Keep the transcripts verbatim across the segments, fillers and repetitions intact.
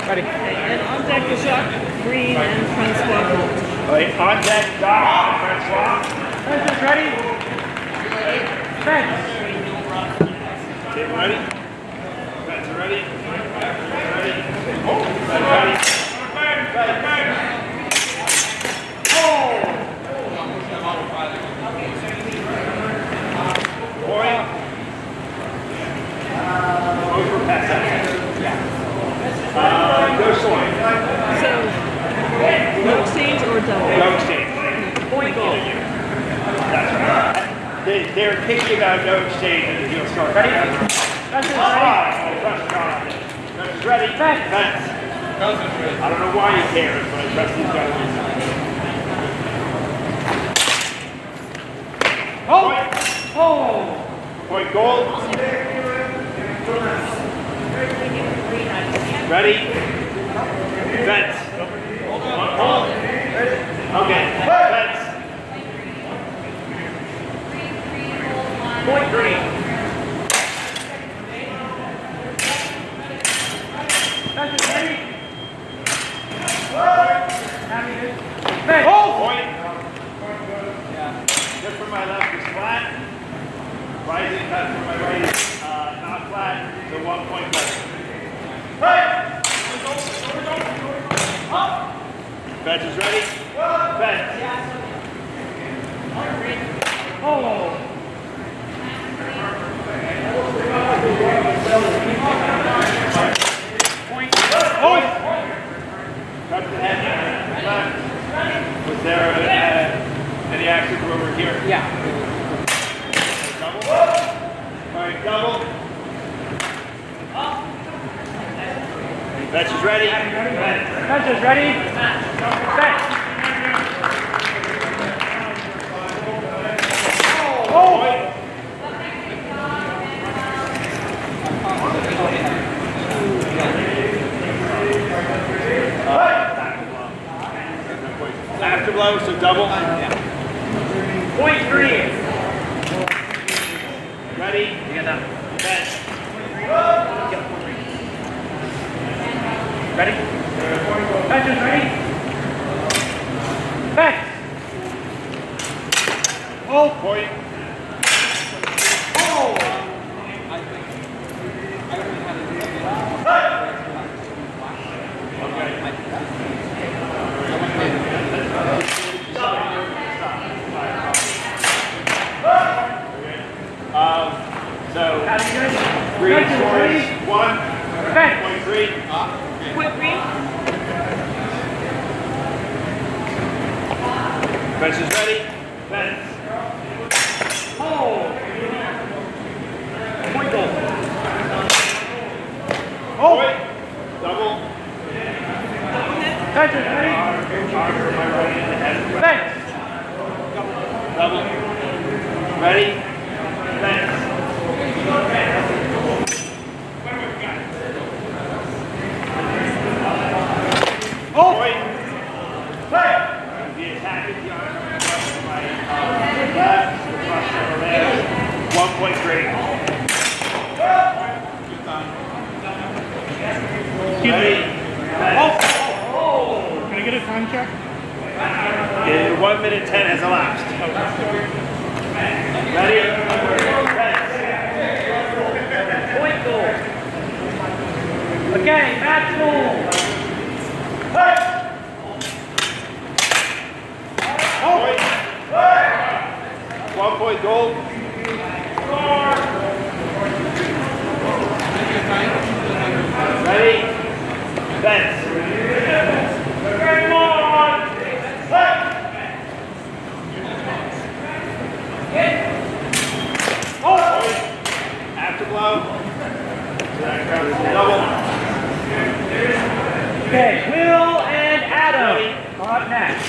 Ready. Okay, and on deck is Jacques Green and Francois Gold. Wait, on deck, Jacques, Francois. Fences ready? Fence. Tim ready? Fence ready? Ready? Oh, ready? Point. Over pass out. Uh, no swing. So, no exchange or double? No exchange. Point goal. That's right. They, they're kicking out no exchange and the heel start. Ready? Fences ready? Fence ready? Fence. Fence. I don't know why he cares, but I trust these guys. Oh! Point. Oh! Point goal. Ready? Fence. Hold. Okay. Fence. Point green. Fences ready? Fence. Oh! Point. Just from my left is flat. Rising cut from my right is uh, not flat. So one point goal. Fence is ready? Fence. Oh! Point. Oh! Cut the head. Left. Was there uh, any action from over here? Yeah. Double. All right, double. Fence is ready? Fences ready? Fence. Oh! Afterblow, so double. Point green. Ready? You got that. Fence. Ready? Fences ready? Fence. Oh! Point. Oh! Um, so, green scores one, Fence. point three. Point green? Fence is ready. Fence. Oh! Point goal. Oh! Point. Double. Fences ready? Fence. Double. Ready? Fence. Oh! Point. Play. The attack is the arm. My uh, left, across the red. One point three. Ready? Fence. Oh! Can I get a time check? Yeah, one minute ten has elapsed. Ready? Point goal. Okay, match goal. Point. One point goal. Ready? Fence. Afterblow. Double. Okay, Will and Adam are up next.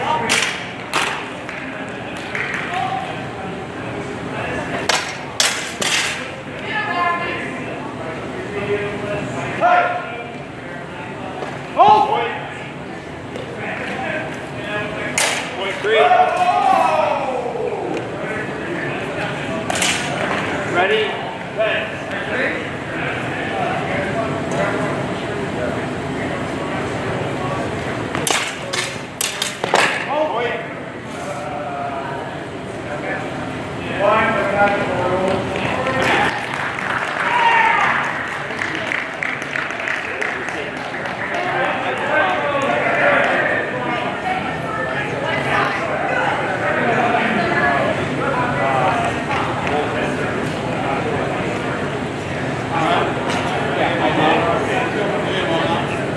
Oh! Point. Point three. Ready? Fence.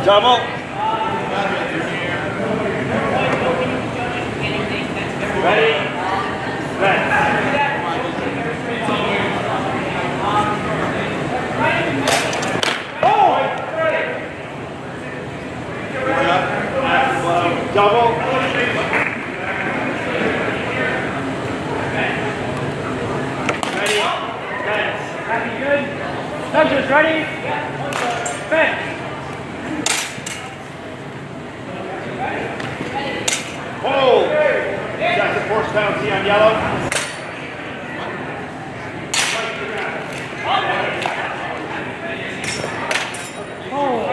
Double. Ready? Set. Oh! Double. Ready? Set. Happy, good. Judges, ready? Fence. Hold. Jackson force penalty on yellow. Hold.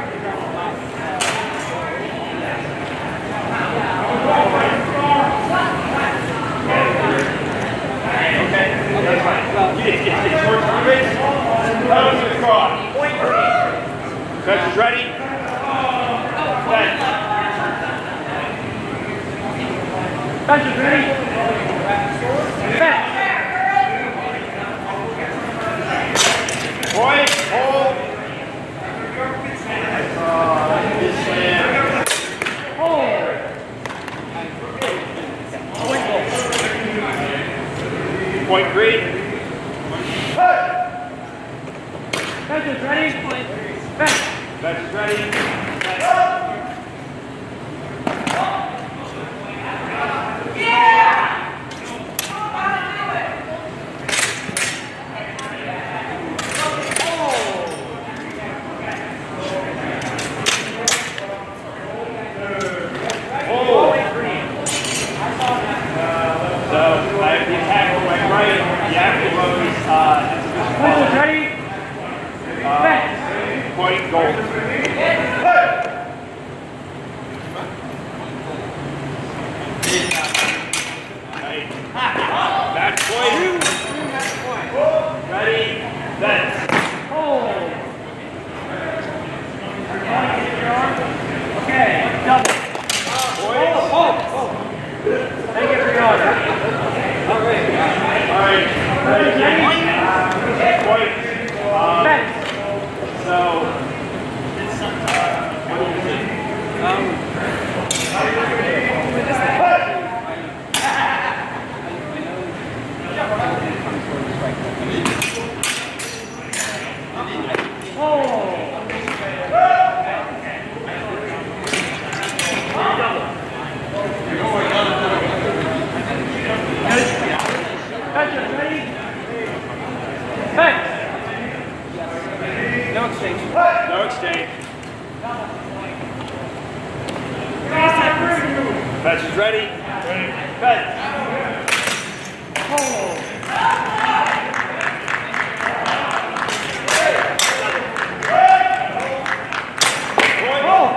Okay, that's fine. Get, get, get towards the base. Nose to the cross. Point three. Coach is ready. Set. Judges, ready? Fence. Point, hold. Uh, this man. Hold. Point three. Judges, ready? Fence. Bench is ready. So, I have the attack on my right, the afterwards, uh, that's a good Judges, spot. ready? Fence. Point goal. Right. Match point. Ready, set. Hold. Okay, double. Point. Hold. Hold. Take it for your order. All right. Ready, point. Um, Fence. so, it's, uh, what is it? Um, Judges, ready? Fence. no exchange. No exchange. Fetch is ready. Fetch. Hold. Hold.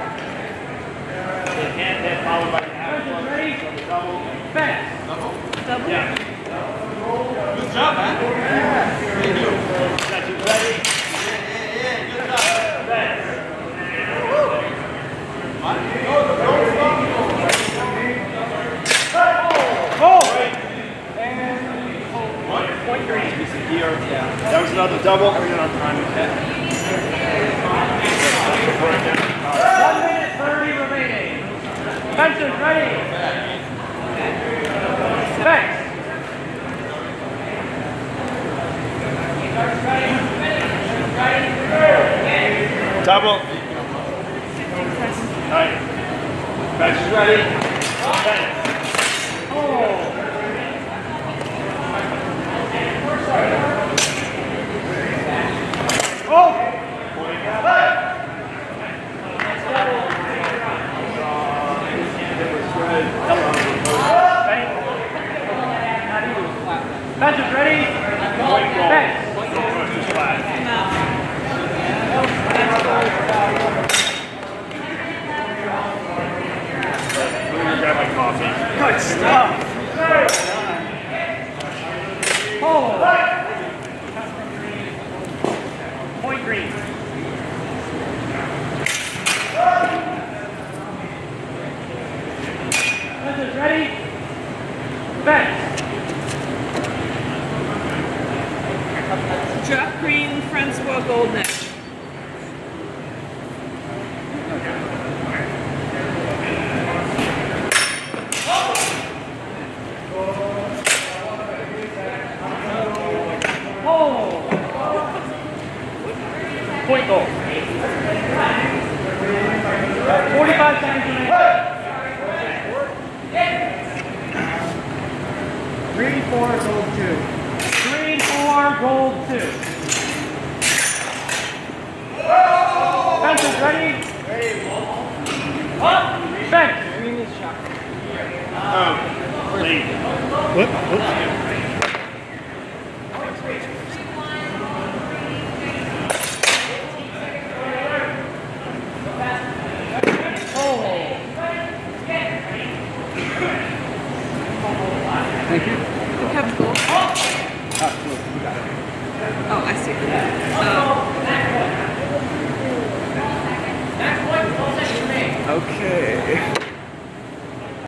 Hand hit followed by the half Judges, blow. ready? Double. Fence. Double? Yeah. Good job, man. Thank you. Fetch is ready. Fetch. Hold. Point three. Here. That was another double. One minute thirty remaining. Fences ready. Fence. Double. Right. Fetch is ready. Fetch. Hold. Hold. Fences ready. Point goal. Fence. First is flat. Let me grab my coffee. Good stuff. Hold. Point green. Fences ready. Fence. Drop green, Francois Goldneck. Point goal. forty-five seconds remaining. Three, four, gold two. Three, four, gold two. Fences ready? Ready. Up. Fence. Green is shot. Oh, lead. What? Whoops. Thank you. You have goal? Ah, look, you got it. Oh, I see. Oh. Okay.